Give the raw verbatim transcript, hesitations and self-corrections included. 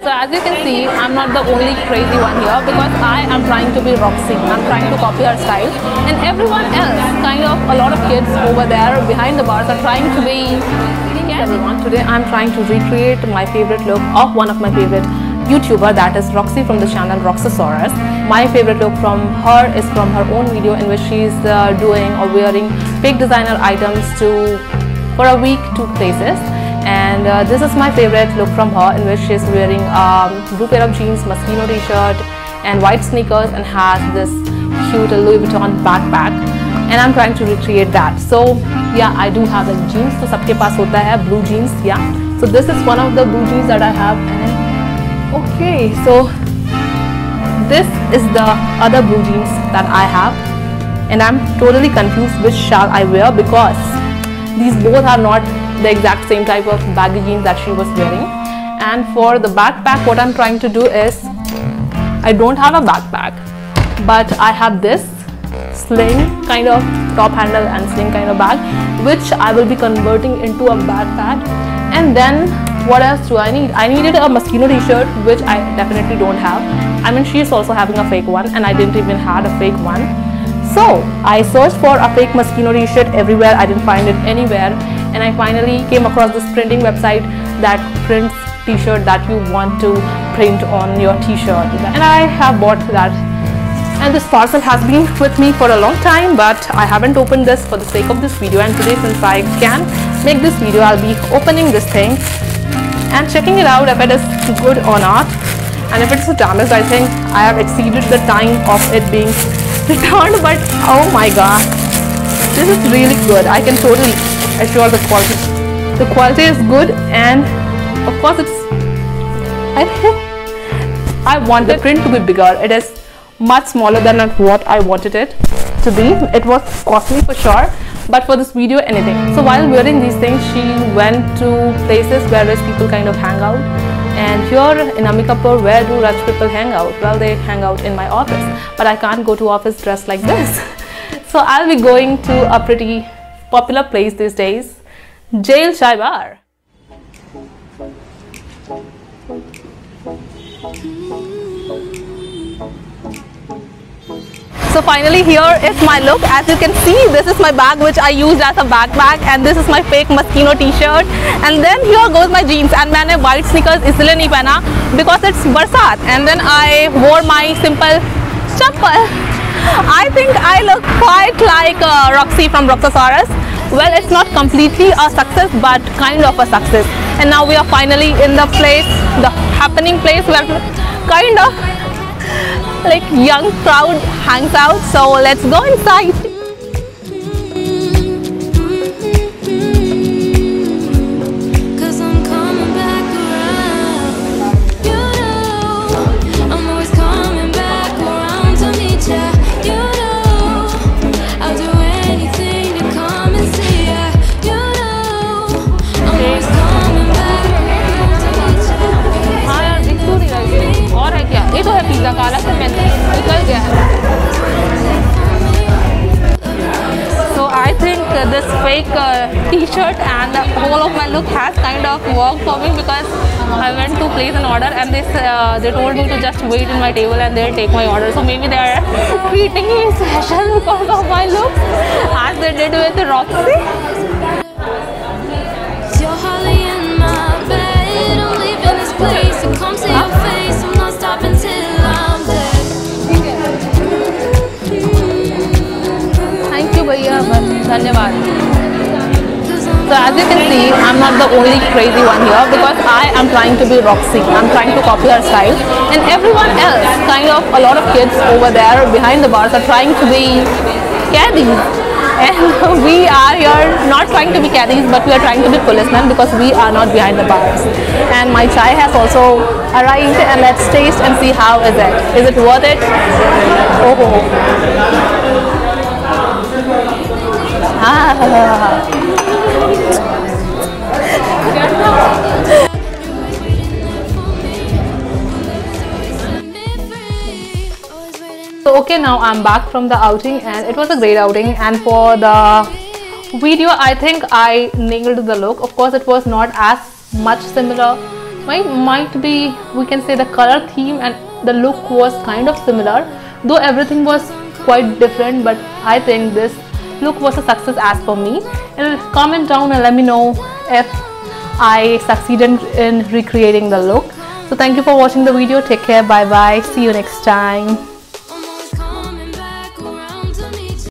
So as you can see, I'm not the only crazy one here because I am trying to be Roxy. I'm trying to copy her style, and everyone else, kind of a lot of kids over there behind the bars are trying to be everyone. Today I'm trying to recreate my favorite look of one of my favorite YouTuber, that is Roxy from the channel Roxasaurus. My favorite look from her is from her own video in which she's uh, doing or wearing fake designer items to for a week to places. And uh, this is my favorite look from her, in which she's wearing a um, blue pair of jeans, Moschino t-shirt and white sneakers, and has this cute Louis Vuitton backpack, and I'm trying to recreate that. So yeah, I do have the jeans, so sabke paas hota hai blue jeans. Yeah, so this is one of the blue jeans that I have. And okay, so this is the other blue jeans that I have, and I'm totally confused which shall I wear because these both are not the exact same type of baggy jeans that she was wearing. And for the backpack, what I'm trying to do is, I don't have a backpack, but I have this sling kind of top handle and sling kind of bag, which I will be converting into a backpack. And then what else do I need? I needed a Moschino t-shirt, which I definitely don't have. I mean, she's also having a fake one, and I didn't even have a fake one. So I searched for a fake Moschino t-shirt everywhere. I didn't find it anywhere, and I finally came across this printing website that prints t-shirt that you want to print on your t-shirt, and I have bought that. And this parcel has been with me for a long time, but I haven't opened this for the sake of this video. And today, since I can make this video, I'll be opening this thing and checking it out if it is good or not. And if it's damaged, I think I have exceeded the time of it being returned. But oh my god, this is really good. I can totally assure the quality. The quality is good, and of course it's, I think I want the print to be bigger. It is much smaller than what I wanted it to be. It was costly for sure, but for this video, anything. So while wearing these things, she went to places where rich people kind of hang out. And here in Ambikapur, where do rich people hang out? Well, they hang out in my office, but I can't go to office dressed like this. So I'll be going to a pretty popular place these days, Jail Chai Bar. So finally, here is my look. As you can see, this is my bag which I used as a backpack, and this is my fake Moschino t-shirt. And then here goes my jeans, and मैंने white sneakers इसलिए नहीं पहना because it's बरसात. And then I wore my simple chappal. I think I look quite like uh, Roxy from Roxasaurus. Well, it's not completely a success, but kind of a success. And now we are finally in the place, the happening place where kind of like young crowd hangs out. So let's go inside. So I think uh, this fake uh, t-shirt and the whole of my look has kind of worked for me, because I went to place an order and they, uh, they told me to just wait in my table and they'll take my order. So maybe they are treating me special because of my look, as they did with Roxy. Dhanyawad. So as you can see, I'm not the only crazy one here because I am trying to be Roxy. I'm trying to copy her style, and everyone else, kind of a lot of kids over there behind the bars, are trying to be caddies. And we are here not trying to be caddies, but we are trying to be policemen because we are not behind the bars. And my chai has also arrived, and let's taste and see how is it. Is it worth it? Oh. Ah. So okay, now I'm back from the outing, and it was a great outing. And for the video, I think I nailed the look. Of course, it was not as much similar might might be, we can say, the color theme and the look was kind of similar, though everything was quite different. But I think this look was a success as per me. And comment down and let me know if I succeeded in recreating the look. So thank you for watching the video. Take care. Bye bye. See you next time.